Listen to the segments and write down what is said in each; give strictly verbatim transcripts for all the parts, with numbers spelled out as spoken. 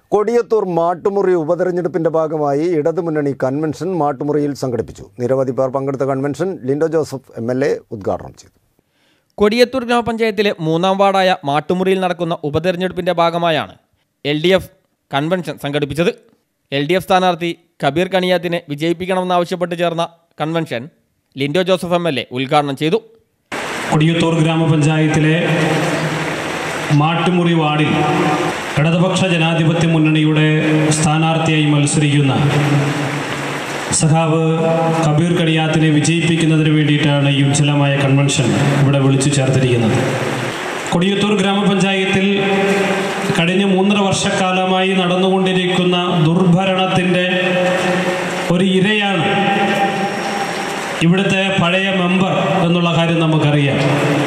കൊടിയത്തൂർ മാട്ടുമുറി ഉപതെരഞ്ഞെടുപ്പിന്റെ ഭാഗമായി ഇടതുമുന്നണി കൺവെൻഷൻ മാട്ടുമുറിയിൽ സംഘടിപ്പിച്ചു. നിരവധി പേർ പങ്കെടുത്ത convention Linto Joseph M L A ഉദ്ഘാടനം ചെയ്തു. കൊടിയത്തൂർ ഗ്രാമപഞ്ചായത്തിലെ മൂന്നാം വാർഡായ മാട്ടുമുറിയിൽ നടക്കുന്ന ഉപതെരഞ്ഞെടുപ്പിന്റെ ഭാഗമായാണ് എൽ ഡി എഫ് കൺവെൻഷൻ സംഘടിപ്പിച്ചത്. എൽ ഡി എഫ് സ്ഥാനാർത്ഥി കബീർ കണിയാത്തിനെ വിജയിപ്പിക്കണമെന്നാവശ്യപ്പെട്ട് ചേർന്ന convention Linto Joseph M L A ഉദ്ഘാടനം ചെയ്തു. കൊടിയത്തൂർ ഗ്രാമപഞ്ചായത്തിലെ മാട്ടുമുറി വാർഡിൽ ഇടതുപക്ഷ ജനാധിപത്യ മുന്നണിയുടെ സ്ഥാനാർത്ഥിയായി മത്സരിക്കുന്ന സഖാവ് കബീർ കണിയാത്തിനെ വിജയിപ്പിക്കുന്നതിന് വേണ്ടിയിട്ടാണ് ഈ ഉജ്ജ്വലമായ കൺവെൻഷൻ ഇവിടെ വിളിച്ചു ചേർത്തിരിക്കുന്നത്. കൊടിയത്തൂർ ഗ്രാമപഞ്ചായത്തിൽ കഴിഞ്ഞ മൂന്നര വർഷക്കാലമായി നടന്നുകൊണ്ടിരിക്കുന്ന ദുർഭരണത്തിൻ്റെ ഒരു ഇരയാണ് ഇവിടുത്തെ പഴയ മെമ്പർ എന്നുള്ള കാര്യം നമുക്കറിയാം.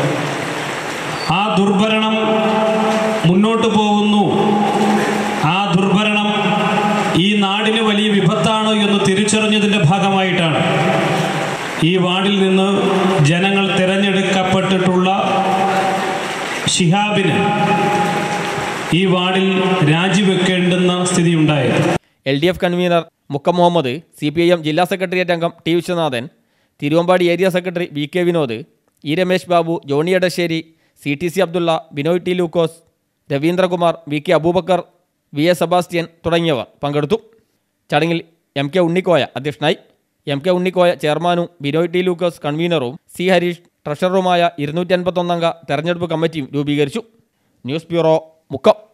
ആ ദുർഭരണം മുന്നോട്ട് പോകുന്നു. ആ ദുർഭരണം ഈ നാടിന് വലിയ വിപത്താണ് എന്ന് തിരിച്ചറിഞ്ഞതിൻ്റെ ഭാഗമായിട്ടാണ് ഈ വാർഡിൽ നിന്ന് ജനങ്ങൾ തിരഞ്ഞെടുക്കപ്പെട്ടിട്ടുള്ള ഷിഹാബിന് ഈ വാർഡിൽ രാജിവെക്കേണ്ടുന്ന സ്ഥിതി ഉണ്ടായത്. L D F convener Mukkam Muhammad, C P I M ജില്ലാ സെക്രട്ടേറിയറ്റ് അംഗം T Viswanathan, Thiruvambady area secretary V K Vinod, E Ramesh Babu, Johnny Edassery, C T C Abdulla, Binoy T Lukose, Ravindrakumar, V K Abubakar, V A Sebastian തുടങ്ങിയവർ പങ്കെടുത്തു. ചടങ്ങിൽ എം കെ ഉണ്ണിക്കോയ അധ്യക്ഷനായി. എം കെ ഉണ്ണിക്കോയ ചെയർമാനും ബിനോയ് ടി ലൂക്കോസ് കൺവീനറും സി ഹരീഷ് ട്രഷററുമായ ഇരുന്നൂറ്റി അൻപത്തൊന്നംഗ തെരഞ്ഞെടുപ്പ് കമ്മിറ്റിയും രൂപീകരിച്ചു. News bureau, Mukkam.